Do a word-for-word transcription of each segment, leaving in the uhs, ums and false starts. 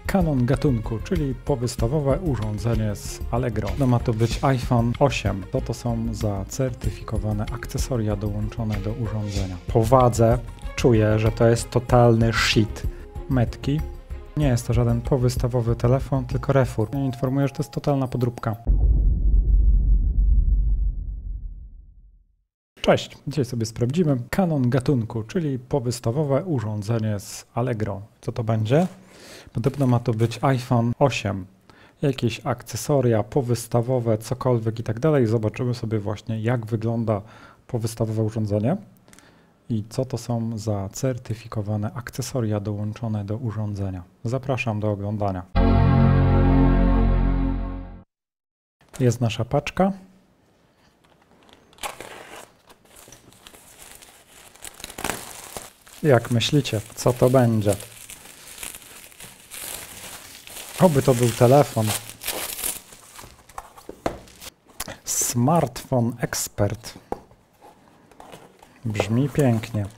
kanon gatunku, czyli podstawowe urządzenie z Allegro. No ma to być iPhone osiem. Co to są za certyfikowane akcesoria dołączone do urządzenia? Po wadze czuję, że to jest totalny shit. Metki. Nie jest to żaden powystawowy telefon, tylko refur. Informuję, że to jest totalna podróbka. Cześć, dzisiaj sobie sprawdzimy kanon gatunku, czyli podstawowe urządzenie z Allegro. Co to będzie? Podobno ma to być iPhone osiem. Jakieś akcesoria powystawowe, cokolwiek i tak dalej. Zobaczymy sobie właśnie, jak wygląda powystawowe urządzenie i co to są za certyfikowane akcesoria dołączone do urządzenia. Zapraszam do oglądania. Jest nasza paczka. Jak myślicie, co to będzie? Oby to był telefon. Smartphone Expert. Brzmi pięknie.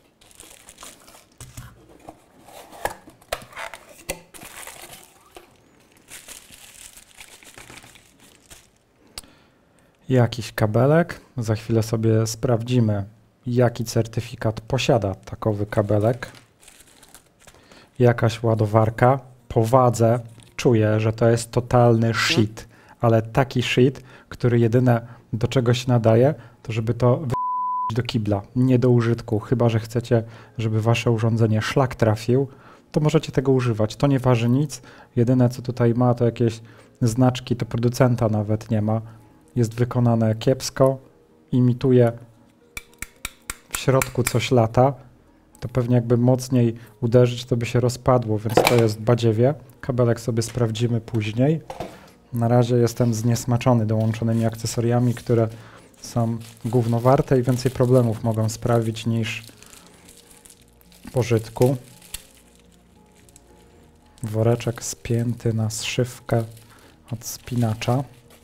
Jakiś kabelek. Za chwilę sobie sprawdzimy, jaki certyfikat posiada takowy kabelek. Jakaś ładowarka. Po wadze czuję, że to jest totalny shit, ale taki shit, który jedyne do czego się nadaje, to żeby to wy***ć do kibla, nie do użytku. Chyba że chcecie, żeby wasze urządzenie szlak trafił, to możecie tego używać. To nie waży nic. Jedyne co tutaj ma, to jakieś znaczki, to producenta nawet nie ma. Jest wykonane kiepsko, imituje w środku coś lata. To pewnie jakby mocniej uderzyć, to by się rozpadło, więc to jest badziewie. Kabelek sobie sprawdzimy później. Na razie jestem zniesmaczony dołączonymi akcesoriami, które są gówno warte i więcej problemów mogą sprawić niż pożytku. Woreczek spięty na zszywkę od spinacza.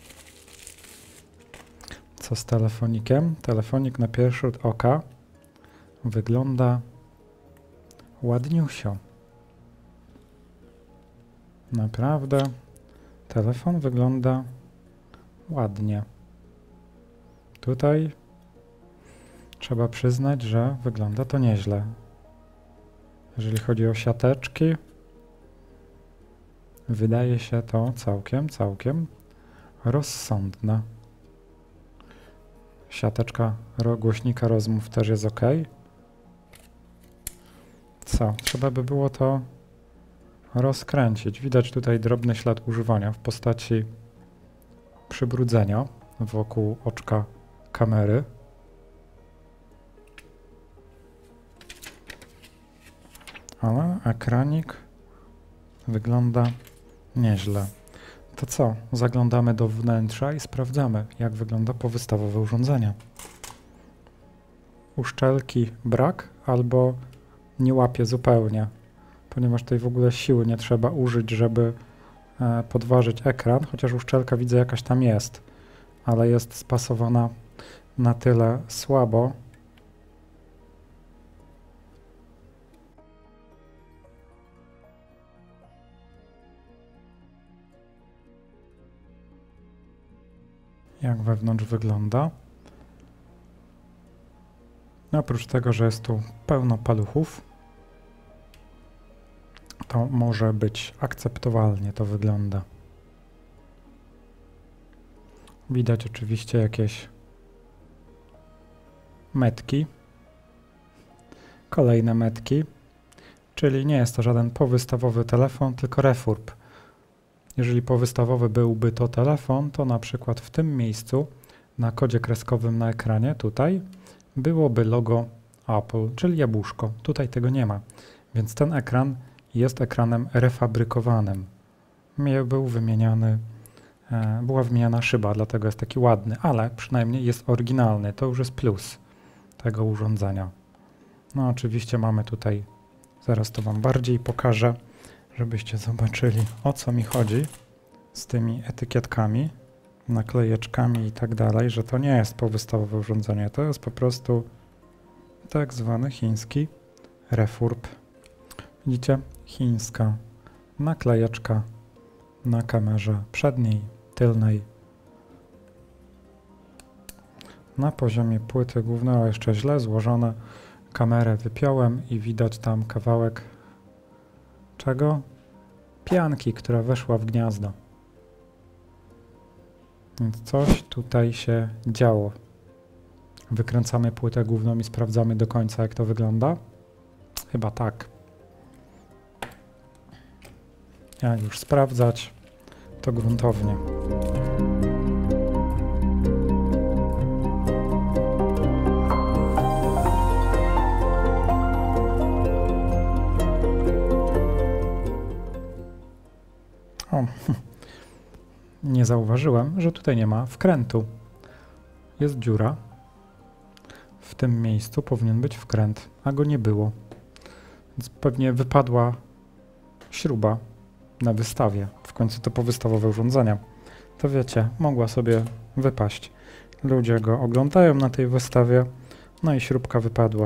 Co z telefonikiem? Telefonik na pierwszy rzut oka wygląda ładniusio. Naprawdę telefon wygląda ładnie. Tutaj trzeba przyznać, że wygląda to nieźle. Jeżeli chodzi o siateczki, wydaje się to całkiem, całkiem rozsądne. Siateczka głośnika rozmów też jest ok. Co? Trzeba by było to rozkręcić. Widać tutaj drobny ślad używania w postaci przybrudzenia wokół oczka kamery. Ale ekranik wygląda nieźle. To co? Zaglądamy do wnętrza i sprawdzamy, jak wygląda powystawowe urządzenie. Uszczelki brak albo nie łapie zupełnie, ponieważ tutaj w ogóle siły nie trzeba użyć, żeby e, podważyć ekran, chociaż uszczelka widzę jakaś tam jest, ale jest spasowana na tyle słabo, jak wewnątrz wygląda. Oprócz tego, że jest tu pełno paluchów, to może być akceptowalnie to wygląda. Widać oczywiście jakieś metki, kolejne metki, czyli nie jest to żaden powystawowy telefon, tylko refurb. Jeżeli powystawowy byłby to telefon, to na przykład w tym miejscu, na kodzie kreskowym na ekranie, tutaj, byłoby logo Apple, czyli jabłuszko. Tutaj tego nie ma, więc ten ekran jest ekranem refabrykowanym. Był wymieniany, e, była wymieniana szyba, dlatego jest taki ładny, ale przynajmniej jest oryginalny. To już jest plus tego urządzenia. No oczywiście mamy tutaj, zaraz to wam bardziej pokażę, żebyście zobaczyli, o co mi chodzi z tymi etykietkami, naklejeczkami i tak dalej, że to nie jest powystawowe urządzenie, to jest po prostu tak zwany chiński refurb. Widzicie? Chińska naklejeczka na kamerze przedniej, tylnej. Na poziomie płyty głównej jeszcze źle złożone. Kamerę wypiąłem i widać tam kawałek czego? Pianki, która weszła w gniazdo. Więc coś tutaj się działo. Wykręcamy płytę główną i sprawdzamy do końca, jak to wygląda. Chyba tak. Jak już sprawdzać, to gruntownie. O, nie zauważyłem, że tutaj nie ma wkrętu. Jest dziura. W tym miejscu powinien być wkręt, a go nie było. Więc pewnie wypadła śruba na wystawie. W końcu to powystawowe urządzenia. To wiecie, mogła sobie wypaść. Ludzie go oglądają na tej wystawie, no i śrubka wypadła.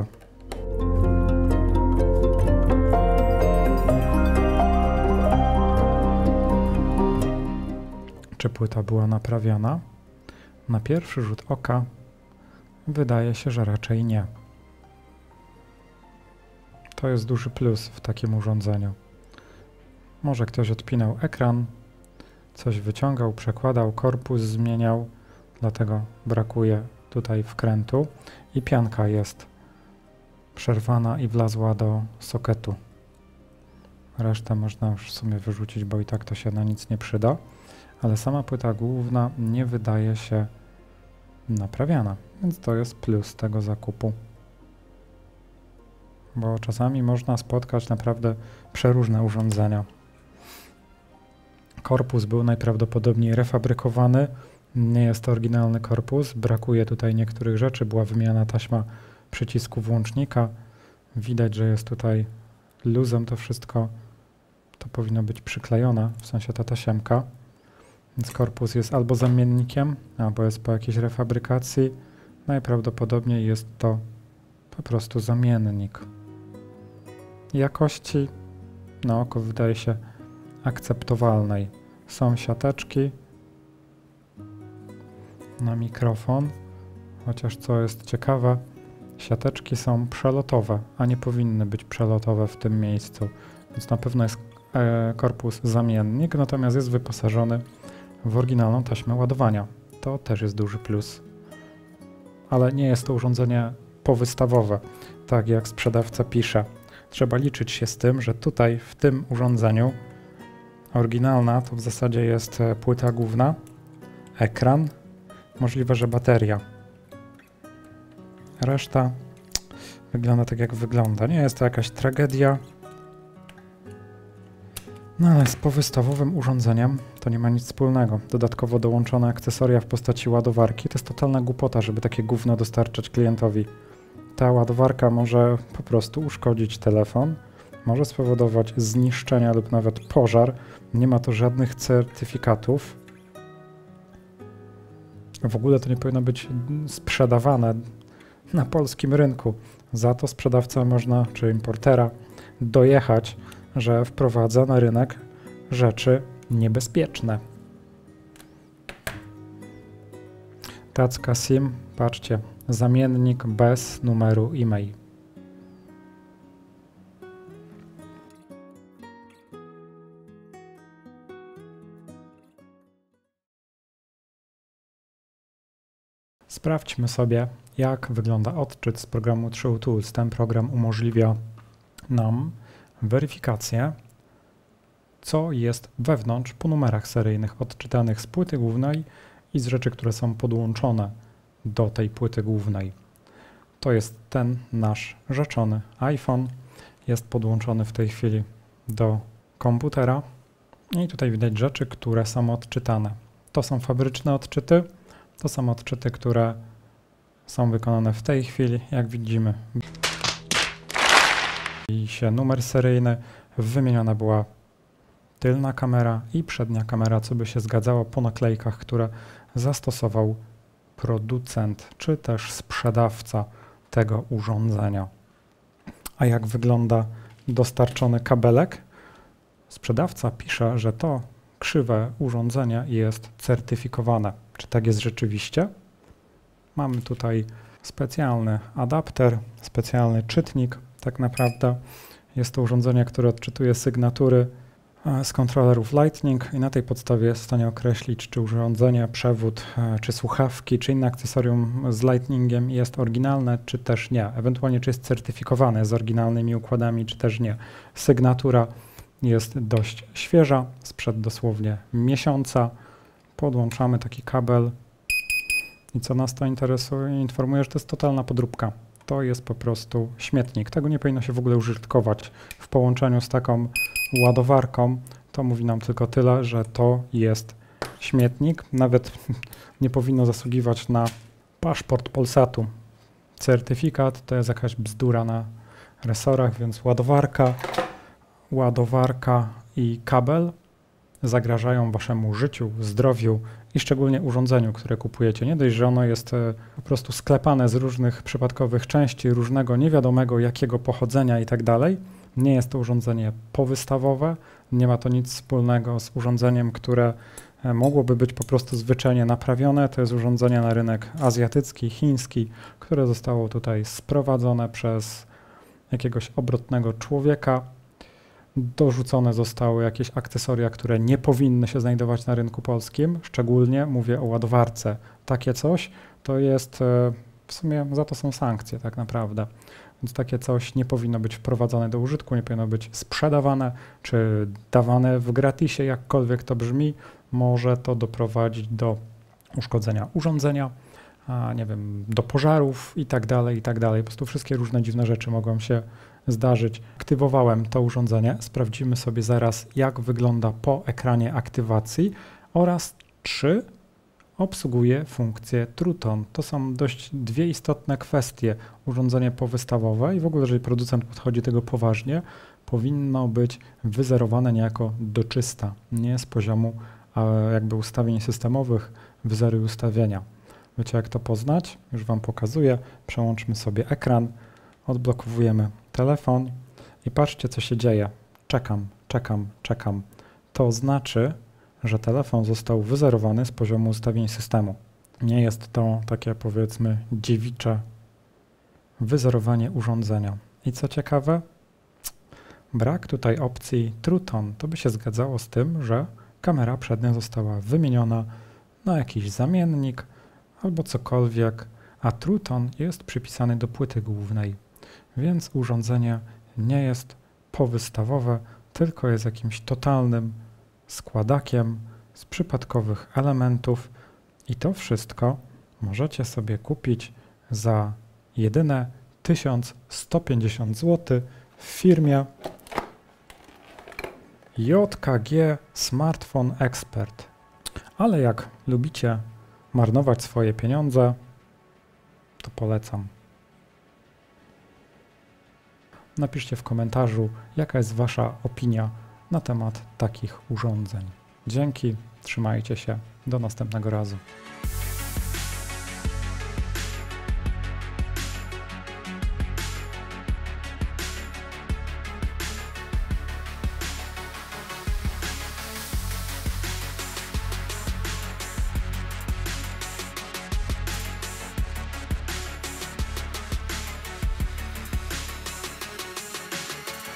Czy płyta była naprawiana? Na pierwszy rzut oka wydaje się, że raczej nie. To jest duży plus w takim urządzeniu. Może ktoś odpinał ekran, coś wyciągał, przekładał, korpus zmieniał, dlatego brakuje tutaj wkrętu i pianka jest przerwana i wlazła do soketu. Resztę można już w sumie wyrzucić, bo i tak to się na nic nie przyda, ale sama płyta główna nie wydaje się naprawiana, więc to jest plus tego zakupu. Bo czasami można spotkać naprawdę przeróżne urządzenia. Korpus był najprawdopodobniej refabrykowany, nie jest to oryginalny korpus, brakuje tutaj niektórych rzeczy, była wymiana taśma przycisku włącznika, widać, że jest tutaj luzem to wszystko, to powinno być przyklejone, w sensie ta tasiemka, więc korpus jest albo zamiennikiem, albo jest po jakiejś refabrykacji, najprawdopodobniej jest to po prostu zamiennik. Jakości na oko wydaje się akceptowalnej. Są siateczki na mikrofon, chociaż co jest ciekawe, siateczki są przelotowe, a nie powinny być przelotowe w tym miejscu, więc na pewno jest e, korpus zamiennik, natomiast jest wyposażony w oryginalną taśmę ładowania. To też jest duży plus. Ale nie jest to urządzenie powystawowe, tak jak sprzedawca pisze. Trzeba liczyć się z tym, że tutaj w tym urządzeniu oryginalna to w zasadzie jest płyta główna, ekran, możliwe, że bateria. Reszta wygląda tak, jak wygląda. Nie jest to jakaś tragedia, no ale z powystawowym urządzeniem to nie ma nic wspólnego. Dodatkowo dołączone akcesoria w postaci ładowarki to jest totalna głupota, żeby takie gówno dostarczać klientowi. Ta ładowarka może po prostu uszkodzić telefon, może spowodować zniszczenia lub nawet pożar. Nie ma to żadnych certyfikatów. W ogóle to nie powinno być sprzedawane na polskim rynku. Za to sprzedawca można, czy importera, dojechać, że wprowadza na rynek rzeczy niebezpieczne. Tacka SIM, patrzcie, zamiennik bez numeru e-mail. Sprawdźmy sobie, jak wygląda odczyt z programu TrueTools. Ten program umożliwia nam weryfikację, co jest wewnątrz po numerach seryjnych odczytanych z płyty głównej i z rzeczy, które są podłączone do tej płyty głównej. To jest ten nasz rzeczony iPhone. Jest podłączony w tej chwili do komputera i tutaj widać rzeczy, które są odczytane. To są fabryczne odczyty, to są odczyty, które są wykonane w tej chwili, jak widzimy. I się numer seryjny, wymieniona była tylna kamera i przednia kamera, co by się zgadzało po naklejkach, które zastosował producent, czy też sprzedawca tego urządzenia. A jak wygląda dostarczony kabelek? sprzedawca pisze, że to krzywe urządzenie jest certyfikowane. Czy tak jest rzeczywiście? Mamy tutaj specjalny adapter, specjalny czytnik. Tak naprawdę jest to urządzenie, które odczytuje sygnatury z kontrolerów Lightning i na tej podstawie jest w stanie określić, czy urządzenie, przewód, czy słuchawki, czy inne akcesorium z Lightningiem jest oryginalne, czy też nie. Ewentualnie, czy jest certyfikowane z oryginalnymi układami, czy też nie. Sygnatura jest dość świeża, sprzed dosłownie miesiąca. Podłączamy taki kabel i co nas to interesuje, informuje, że to jest totalna podróbka. To jest po prostu śmietnik. Tego nie powinno się w ogóle użytkować w połączeniu z taką ładowarką. To mówi nam tylko tyle, że to jest śmietnik. Nawet nie powinno zasługiwać na paszport Polsatu. Certyfikat to jest jakaś bzdura na resorach, więc ładowarka, ładowarka i kabel zagrażają waszemu życiu, zdrowiu i szczególnie urządzeniu, które kupujecie. Nie dość, że ono jest po prostu sklepane z różnych przypadkowych części, różnego niewiadomego jakiego pochodzenia i tak dalej. Nie jest to urządzenie powystawowe, nie ma to nic wspólnego z urządzeniem, które mogłoby być po prostu zwyczajnie naprawione. To jest urządzenie na rynek azjatycki, chiński, które zostało tutaj sprowadzone przez jakiegoś obrotnego człowieka. Dorzucone zostały jakieś akcesoria, które nie powinny się znajdować na rynku polskim, szczególnie mówię o ładowarce. Takie coś to jest, w sumie za to są sankcje tak naprawdę, więc takie coś nie powinno być wprowadzone do użytku, nie powinno być sprzedawane czy dawane w gratisie, jakkolwiek to brzmi. Może to doprowadzić do uszkodzenia urządzenia, a nie wiem, do pożarów i tak dalej, i tak dalej. Po prostu wszystkie różne dziwne rzeczy mogą się zdarzyć. Aktywowałem to urządzenie. Sprawdzimy sobie zaraz, jak wygląda po ekranie aktywacji oraz czy obsługuje funkcję TrueTone. To są dość dwie istotne kwestie. Urządzenie powystawowe i w ogóle, jeżeli producent podchodzi do tego poważnie, powinno być wyzerowane niejako do czysta, nie z poziomu jakby ustawień systemowych, wyzeruj ustawienia. Wiecie, jak to poznać? Już wam pokazuję. Przełączmy sobie ekran, odblokowujemy telefon i patrzcie, co się dzieje. Czekam, czekam, czekam. To znaczy, że telefon został wyzerowany z poziomu ustawień systemu. Nie jest to takie, powiedzmy, dziewicze wyzerowanie urządzenia. I co ciekawe, brak tutaj opcji TrueTone. To by się zgadzało z tym, że kamera przednia została wymieniona na jakiś zamiennik albo cokolwiek, a TrueTone jest przypisany do płyty głównej, więc urządzenie nie jest powystawowe, tylko jest jakimś totalnym składakiem z przypadkowych elementów i to wszystko możecie sobie kupić za jedyne tysiąc sto pięćdziesiąt złotych w firmie J K G Smartphone Expert. Ale jak lubicie marnować swoje pieniądze, to polecam. Napiszcie w komentarzu, jaka jest wasza opinia na temat takich urządzeń. Dzięki, trzymajcie się, do następnego razu.